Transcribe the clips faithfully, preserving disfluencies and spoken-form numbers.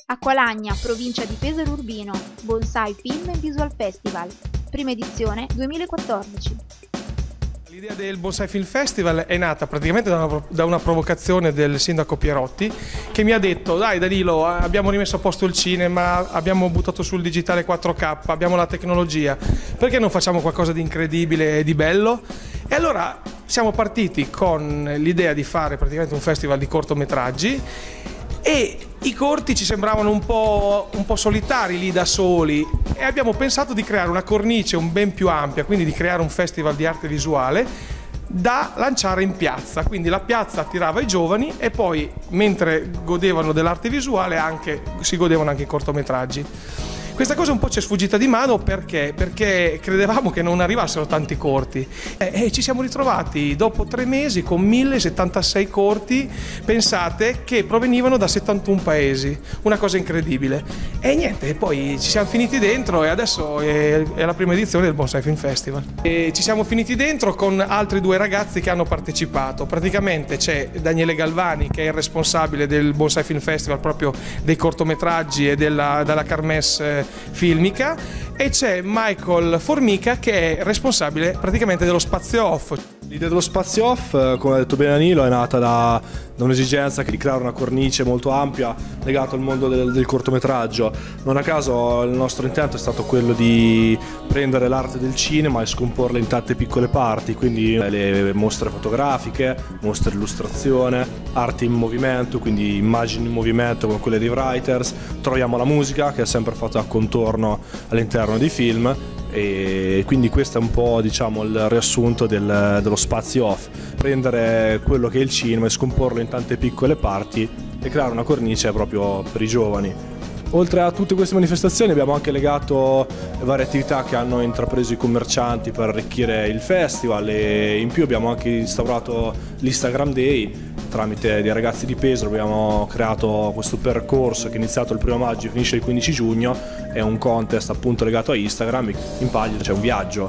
Acqualagna, provincia di Pesaro Urbino, Bonsai Film and Visual Festival, prima edizione duemilaquattordici. L'idea del Bonsai Film Festival è nata praticamente da una, da una provocazione del sindaco Pierotti, che mi ha detto: dai Danilo, abbiamo rimesso a posto il cinema, abbiamo buttato sul digitale quattro K, abbiamo la tecnologia, perché non facciamo qualcosa di incredibile e di bello? E allora siamo partiti con l'idea di fare praticamente un festival di cortometraggi, e i corti ci sembravano un po', un po' solitari lì da soli, e abbiamo pensato di creare una cornice un ben più ampia, quindi di creare un festival di arte visuale da lanciare in piazza. Quindi la piazza attirava i giovani e poi, mentre godevano dell'arte visuale, anche, si godevano anche i cortometraggi. Questa cosa un po' ci è sfuggita di mano perché, perché credevamo che non arrivassero tanti corti, e, e ci siamo ritrovati dopo tre mesi con mille settantasei corti, pensate, che provenivano da settantuno paesi, una cosa incredibile. E niente, poi ci siamo finiti dentro e adesso è, è la prima edizione del Bonsai Film Festival. E ci siamo finiti dentro con altri due ragazzi che hanno partecipato. Praticamente c'è Daniele Galvani, che è il responsabile del Bonsai Film Festival, proprio dei cortometraggi e della, della kermesse filmica, e c'è Michael Formica, che è responsabile praticamente dello spazio off. L'idea dello spazio off, come ha detto bene Danilo, è nata da, da un'esigenza di creare una cornice molto ampia legata al mondo del, del cortometraggio. Non a caso il nostro intento è stato quello di prendere l'arte del cinema e scomporla in tante piccole parti, quindi le mostre fotografiche, mostre di illustrazione, arte in movimento, quindi immagini in movimento come quelle dei writers, troviamo la musica che è sempre fatta a contorno all'interno dei film. E quindi questo è un po', diciamo, il riassunto del, dello spazio off: prendere quello che è il cinema e scomporlo in tante piccole parti e creare una cornice proprio per i giovani. Oltre a tutte queste manifestazioni abbiamo anche legato varie attività che hanno intrapreso i commercianti per arricchire il festival, e in più abbiamo anche instaurato l'Instagram Day. Tramite dei ragazzi di Pesaro abbiamo creato questo percorso che è iniziato il primo maggio e finisce il quindici giugno, è un contest appunto legato a Instagram, in palio c'è un viaggio.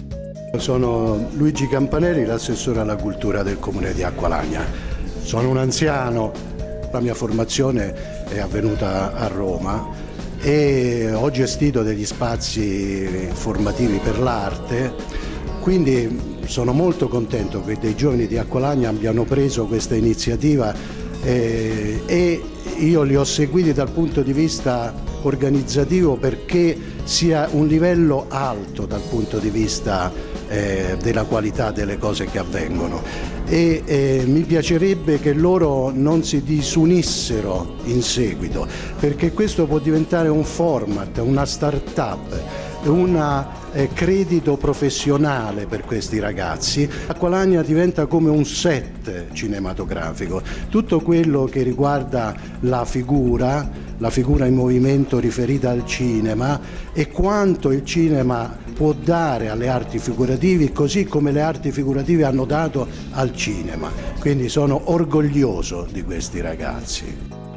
Sono Luigi Campanelli, l'assessore alla cultura del comune di Acqualagna. Sono un anziano, la mia formazione è avvenuta a Roma e ho gestito degli spazi formativi per l'arte, quindi sono molto contento che dei giovani di Acqualagna abbiano preso questa iniziativa, eh, e io li ho seguiti dal punto di vista organizzativo perché sia un livello alto dal punto di vista eh, della qualità delle cose che avvengono, e eh, mi piacerebbe che loro non si disunissero in seguito, perché questo può diventare un format, una start-up, un eh, credito professionale per questi ragazzi. Acqualagna diventa come un set cinematografico, tutto quello che riguarda la figura, la figura in movimento riferita al cinema e quanto il cinema può dare alle arti figurative, così come le arti figurative hanno dato al cinema. Quindi sono orgoglioso di questi ragazzi.